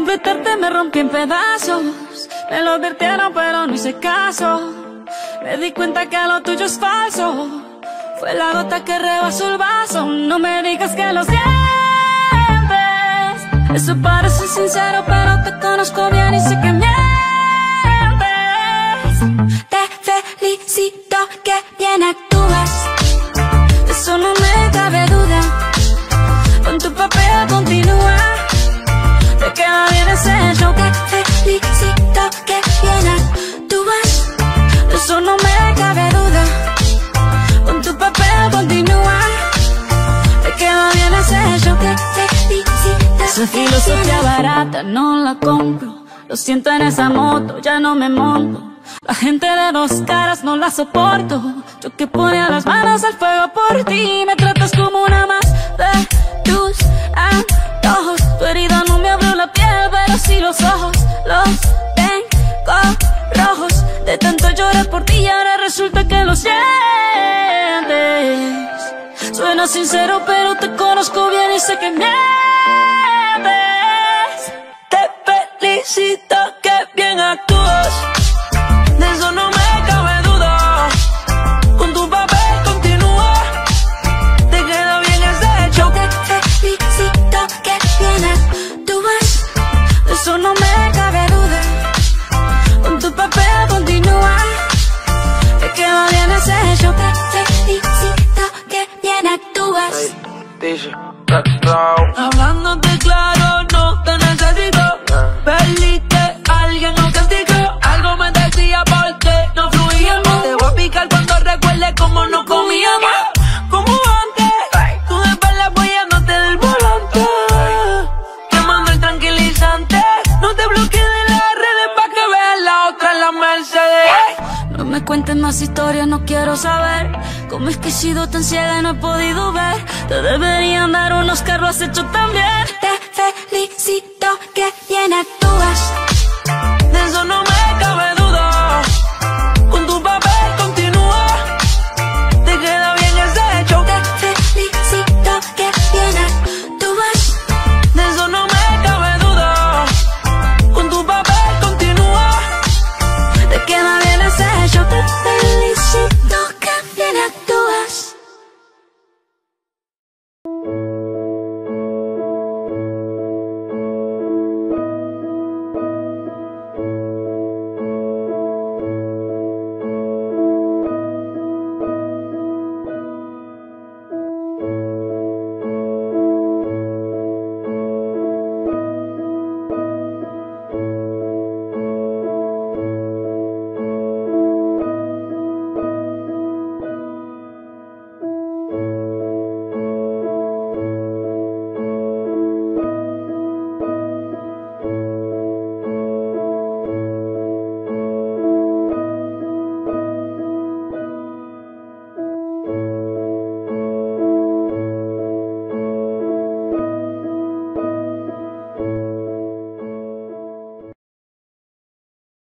completarte me rompí en pedazos. Me lo advirtieron pero no hice caso. Me di cuenta que lo tuyo es falso. Fue la gota que rebasó el vaso. No me digas que lo sientes. Eso parece sincero pero te conozco bien y sé que mientes. Te felicito que bien actúas. Eso no me cabe duda. Con tu papel continúa. Te queda bien ese show. Te felicito que bien actúas. Eso no me cabe duda. Con tu papel continúa. Te queda bien ese show. Te felicito. Esa filosofía barata no la compro. Lo siento en esa moto, ya no me monto. La gente de dos caras no la soporto. Yo que ponía las manos al fuego por ti. Me tratas como una más de tus antojos. Tu herida no me abrió la piel, pero sí los ojos. Los tengo rojos. De tanto llorar por ti y ahora resulta que lo sientes. Suena sincero pero te conozco bien y sé que mientes. Te felicito que bien actúas. De eso no me cabe duda. Con tu papel continúa. Te queda bien ese show. Te felicito que bien actúas. De eso no me cabe duda. Con tu papel continúa. Te queda bien ese show. Te felicito que bien actúas. Hablándote claro, no te necesito. Perdiste a alguien o castigo. Algo me decía porque no fluíamos. Te voy a picar cuando recuerde cómo no comíamos. Como antes, tú de espalda apoyándote del volante. Quemando el tranquilizante. No te bloquees de las redes pa' que veas la otra en la Mercedes. No me cuentes más historias, no quiero saber. Cómo es que he sido tan ciega y no he podido ver. Te deberían dar unos Oscar, lo has hecho tan bien. Te felicito que bien actúas.